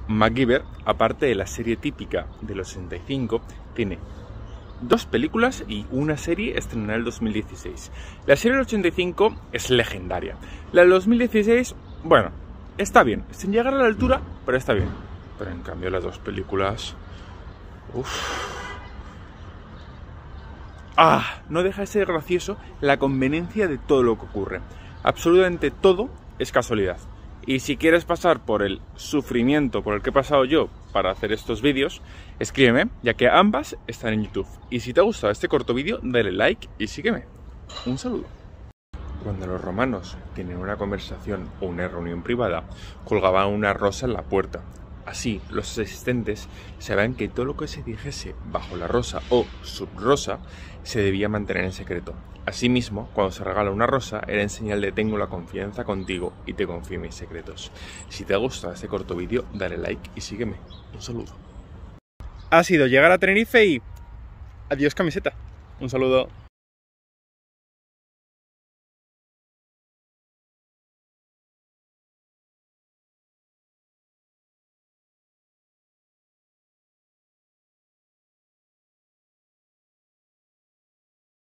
MacGyver, aparte de la serie típica de los 65, tiene 2 películas y una serie estrenada en el 2016. La serie del 85 es legendaria. La del 2016, bueno, está bien, sin llegar a la altura, pero está bien. Pero en cambio las 2 películas... no deja de ser gracioso la conveniencia de todo lo que ocurre. Absolutamente todo es casualidad. Y si quieres pasar por el sufrimiento por el que he pasado yo para hacer estos vídeos, escríbeme, ya que ambas están en YouTube. Y si te ha gustado este corto vídeo, dale like y sígueme. Un saludo. Cuando los romanos tienen una conversación o una reunión privada, colgaban una rosa en la puerta. Así, los asistentes sabían que todo lo que se dijese bajo la rosa o subrosa se debía mantener en secreto. Asimismo, cuando se regala una rosa, era en señal de tengo la confianza contigo y te confío mis secretos. Si te ha gustado este corto vídeo, dale like y sígueme. Un saludo. Ha sido llegar a Tenerife y... adiós camiseta. Un saludo.